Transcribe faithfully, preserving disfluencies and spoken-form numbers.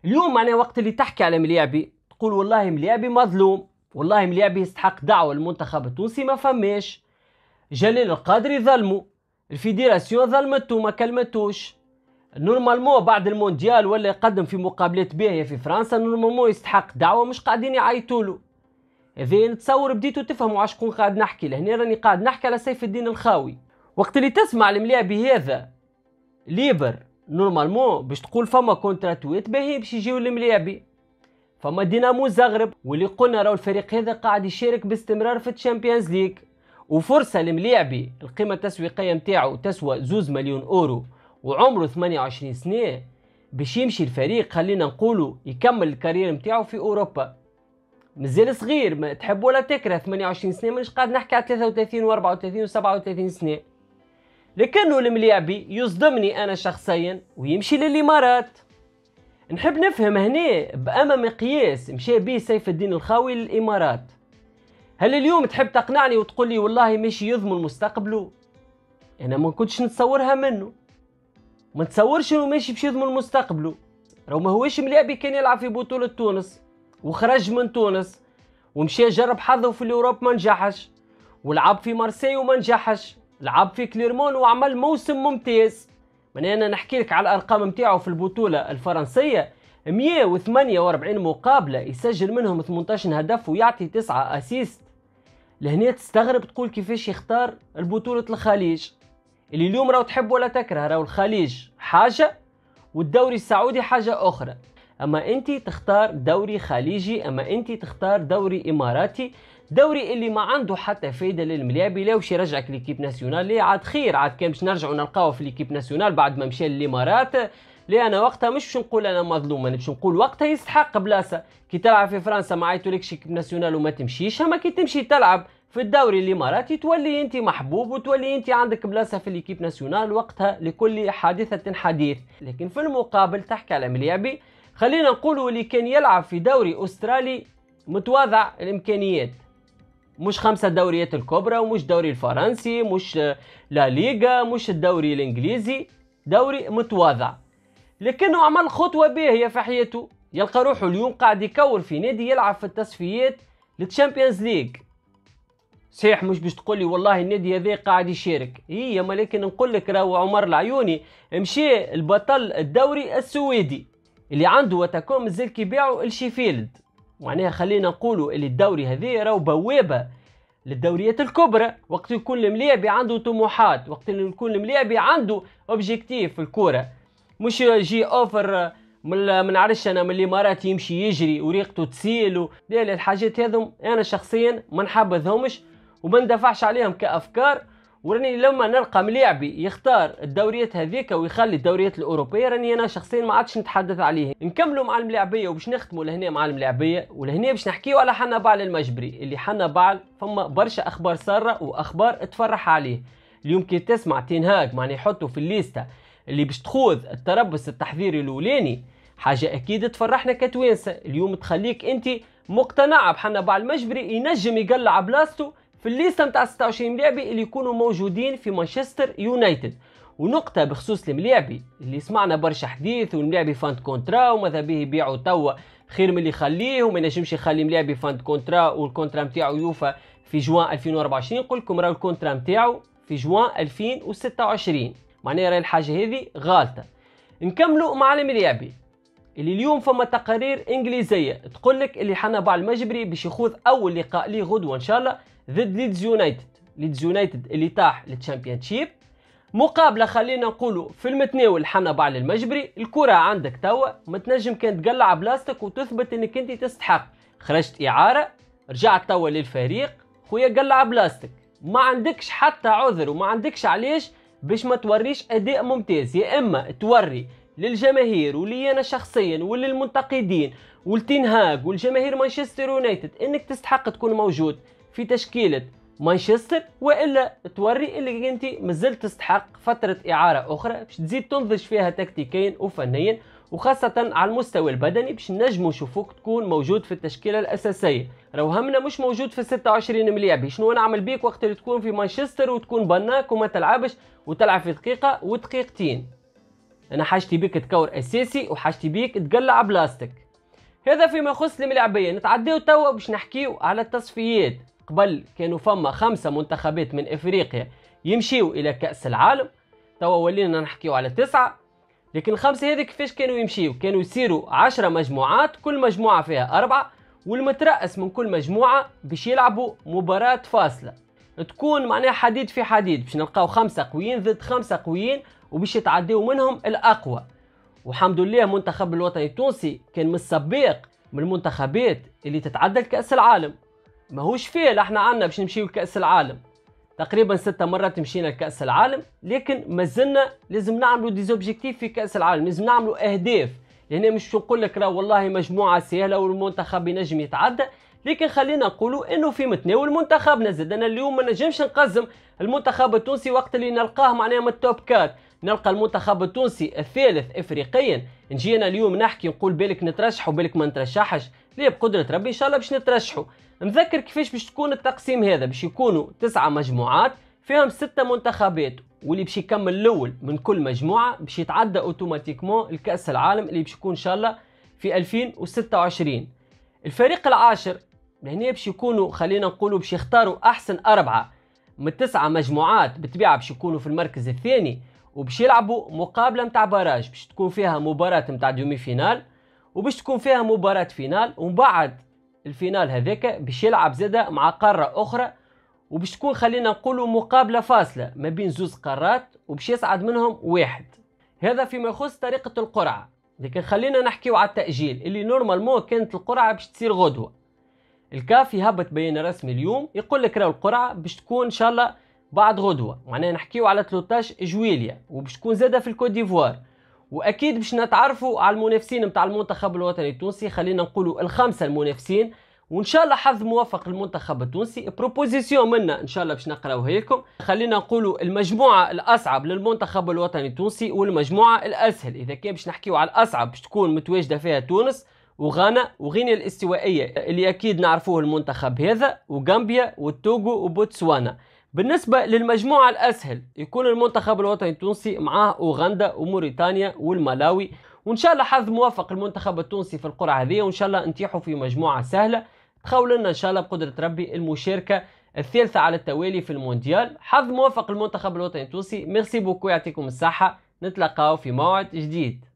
اليوم معناها وقت اللي تحكي على مليعبي تقول والله مليعبي مظلوم، والله مليعبي يستحق دعوة المنتخب التونسي ما فماش، جليل القادري ظلمه، الفيدراسيون ظلمته ما كلمتوش، نورمالمون بعد المونديال ولا يقدم في مقابلات باهية في فرنسا نورمالمون يستحق دعوة، مش قاعدين يعيطولو. إذا نتصور بديتوا تفهموا على شكون قاعد نحكي، لهنا راني قاعد نحكي على سيف الدين الخاوي. وقت اللي تسمع المليعبي هذا ليبر نورمالمون باش تقول فما كونتراتويت باهي باش يجيو المليعبي، فما دينامو زغرب واللي قلنا راهو الفريق هذا قاعد يشارك باستمرار في الشامبيونز ليج، وفرصة المليعبي القيمة التسويقية نتاعو تسوى زوز مليون اورو وعمره ثمانية وعشرين سنة باش يمشي الفريق خلينا نقولوا يكمل الكارير نتاعو في اوروبا. مازال صغير ما تحب ولا تكره، ثمانية وعشرين سنة مانيش قاعد نحكي على ثلاثة وثلاثين وأربعة وثلاثين وسبعة وثلاثين سنة. لكنه المليعبي يصدمني انا شخصيا ويمشي للامارات. نحب نفهم هنا بأما مقياس مشى بيه سيف الدين الخاوي للامارات، هل اليوم تحب تقنعني وتقول لي والله ماشي يضمن مستقبله؟ انا ما كنتش نتصورها منه، ما نتصورش انه ماشي باش يضمن مستقبله. راهو ما هوش مليعبي كان يلعب في بطولة تونس وخرج من تونس ومشى جرب حظه في الأوروب ما نجحش، ولعب في مارسي وما نجحش، لعب في كليرمون وعمل موسم ممتاز. من انا نحكي لك على الارقام نتاعو في البطولة الفرنسية، مئة وثمانية وأربعين مقابلة يسجل منهم ثمانية عشر هدف ويعطي تسعة اسيست. لهنا تستغرب تقول كيفاش يختار البطولة الخليج اللي اليوم راهو تحب ولا تكره، راهو الخليج حاجة والدوري السعودي حاجة أخرى. أما أنت تختار دوري خليجي، أما أنت تختار دوري إماراتي، دوري اللي ما عنده حتى فايدة للمليعبي. لا وش يرجعك ليكيب ناسيونال، ليه عاد خير، عاد كان باش نرجعوا نلقاوه في ليكيب ناسيونال بعد ما مشى للإمارات. ليه أنا وقتها مش باش نقول أنا مظلوم، أنا باش نقول وقتها يستحق بلاصة. كي تلعب في فرنسا ما عيطولكش ليكيب ناسيونال وما تمشيش، أما كي تمشي تلعب في الدوري الاماراتي تولي انت محبوب وتولي انت عندك بلاصه في ليكيب ناسيونال. وقتها لكل حادثه حديث. لكن في المقابل تحكي على مليعبي خلينا نقولوا اللي كان يلعب في دوري استرالي متواضع الامكانيات، مش خمسه دوريات الكبرى ومش دوري الفرنسي مش لا ليغا مش الدوري الانجليزي، دوري متواضع. لكنه عمل خطوه باهيه في حياته، يلقى روحه اليوم قاعد يكور في نادي يلعب في التصفيات للتشامبيونز ليج. صحيح مش باش تقول لي والله النادي هذا قاعد يشارك، هي ما لكن نقول لك راهو عمر العيوني مشى البطل الدوري السويدي اللي عنده وتكون مازال كيبيعوا الشيفيلد. معناها خلينا نقولوا اللي الدوري هذا راهو بوابه للدوريات الكبرى. وقت يكون الملاعبي عنده طموحات، وقت يكون الملاعبي عنده اوبجيكتيف في الكوره، مش يجي اوفر من من عرش انا من الامارات يمشي يجري وريقته تسيل. لا الحاجات هذم انا شخصيا ما نحبذهمش وما ندفعش عليهم كافكار. وراني لما نلقى ملاعبي يختار الدوريات هذيك ويخلي الدوريات الاوروبيه راني انا شخصيا ما عادش نتحدث عليه. نكملوا مع الملاعبيه وباش نختموا لهنا مع الملاعبيه، ولهنا باش نحكيوا على حنا بعل المجبري اللي حنا بعل فما برشا اخبار ساره واخبار تفرح عليه. اليوم كي تسمع تنهاج معني يحطوا في الليسته اللي باش تخوض التربص التحضيري الاولاني، حاجه اكيد تفرحنا كتوانسه. اليوم تخليك انت مقتنعه بحنا بعل المجبري ينجم يقلع بلاصتو في الليسته نتاع ستة وعشرين ملاعبي اللي يكونوا موجودين في مانشستر يونايتد. ونقطه بخصوص الملاعبي اللي سمعنا برشا حديث والملاعبي فاند كونترا وماذا به يبيعوا توا خير من اللي يخليه، وما ينجمش يخلي ملاعبي فاند كونترا والكونترا نتاعو يوفى في جوان ألفين وأربعة وعشرين. نقول لكم راهو الكونترا نتاعو في جوان ألفين وستة وعشرين، معناها راهي الحاجه هذه غالطه. نكملوا مع الملاعبي اللي اليوم فما تقارير انجليزيه تقول لك اللي حنا بعل المجبري باش يخوض اول لقاء ليه غدوه ان شاء الله ضد ليدز يونايتد. ليدز يونايتد اللي طاح للتشامبيونشيب، مقابله خلينا نقولوا في المتناول حنا بعل المجبري. الكره عندك توا ما تنجم كان تقلع بلاستيك وتثبت انك انت تستحق. خرجت اعاره رجعت توا للفريق خويا قلع بلاستيك، ما عندكش حتى عذر وما عندكش علاش باش ما توريش اداء ممتاز. يا اما توري للجماهير ولي انا شخصيا وللمنتقدين والتنهاج والجماهير مانشستر يونايتد انك تستحق تكون موجود في تشكيله مانشستر، والا توري اللي انت مازلت تستحق فتره اعاره اخرى باش تزيد تنضج فيها تكتيكيا وفنيا وخاصه على المستوى البدني باش نجموا نشوفوك تكون موجود في التشكيله الاساسيه. راهو همنا مش موجود في ستة وعشرين مليعبي. شنو نعمل بيك وقت اللي تكون في مانشستر وتكون بناك وما تلعبش وتلعب في دقيقه ودقيقتين؟ انا حاجتي بيك تكور اساسي وحاجتي بيك تقلع بلاستيك. هذا فيما يخص الملاعبيه. نتعداو توا باش نحكيو على التصفيات. قبل كانوا فما خمسه منتخبات من افريقيا يمشيو الى كاس العالم، توا ولينا نحكيو على تسعه. لكن الخمسه هذه كيفاش كانوا يمشيو؟ كانوا يصيروا عشرة مجموعات، كل مجموعه فيها اربعه، والمترأس من كل مجموعه باش يلعبوا مباراه فاصله تكون معناها حديد في حديد، باش نلقاو خمسه قويين ضد خمسه قويين وباش يتعداو منهم الاقوى. والحمد لله المنتخب الوطني التونسي كان من السباق من المنتخبات اللي تتعدى لكأس العالم. ماهوش فيه احنا عنا باش نمشيو لكأس العالم، تقريبا ستة مرات مشينا لكأس العالم، لكن مازلنا لازم نعملوا ديزوبجيكتيف في كأس العالم، لازم نعملوا اهداف. لهنا مش نقول لك راه والله مجموعه سهله والمنتخب ينجم يتعدى، لكن خلينا نقولوا انه في متناول منتخبنا. زاد انا اليوم ما نجمش نقزم المنتخب التونسي وقت اللي نلقاه معناها من التوب كات، نلقى المنتخب التونسي الثالث افريقيا، نجي انا اليوم نحكي نقول بالك نترشح وبالك ما نترشحش. ليه؟ بقدره ربي ان شاء الله باش نترشحوا. نذكر كيفاش باش تكون التقسيم هذا، باش يكونوا تسعه مجموعات فيهم ستة منتخبات، واللي باش يكمل الاول من كل مجموعه باش يتعدى اوتوماتيكمون الكاس العالم اللي باش يكون ان شاء الله في ألفين وستة وعشرين. الفريق العاشر لهنا باش يكونوا خلينا نقولوا باش يختاروا احسن اربعه من تسعه مجموعات، بالطبيعه باش يكونوا في المركز الثاني، وباش يلعبوا مقابله نتاع باراج باش تكون فيها مباراه نتاع دومي فينال وباش تكون فيها مباراه فينال، ومن بعد الفينال هذاك باش يلعب زاده مع قاره اخرى، وباش تكون خلينا نقولوا مقابله فاصله ما بين زوز قارات وباش يصعد منهم واحد. هذا فيما يخص طريقه القرعه. لكن خلينا نحكيو على التاجيل اللي نورمالمون كانت القرعه باش تصير غدوه. الكاف يهبط بيان رسمي اليوم يقول لك راهو القرعه باش تكون ان شاء الله بعد غدوه، معناها نحكيو على ثلاثة عشر جويليا، وباش تكون زاده في الكوت ديفوار. واكيد باش نتعرفوا على المنافسين نتاع المنتخب الوطني التونسي، خلينا نقولوا الخمسه المنافسين، وان شاء الله حظ موفق للمنتخب التونسي. بروبوزيسيون منا ان شاء الله باش نقراوها لكم. خلينا نقولوا المجموعه الاصعب للمنتخب الوطني التونسي والمجموعه الاسهل. اذا كان باش نحكيو على الاصعب باش تكون متواجده فيها تونس وغانا وغينيا الاستوائيه اللي اكيد نعرفوه المنتخب هذا، وغامبيا والتوغو وبوتسوانا. بالنسبه للمجموعه الاسهل يكون المنتخب الوطني التونسي معاه اوغندا وموريتانيا والملاوي. وان شاء الله حظ موفق المنتخب التونسي في القرعه هذه، وان شاء الله نتيحوا في مجموعه سهله تخول لنا ان شاء الله بقدره ربي المشاركه الثالثه على التوالي في المونديال. حظ موفق المنتخب الوطني التونسي. ميرسي بوكو، يعطيكم الصحه، نتلاقاو في موعد جديد.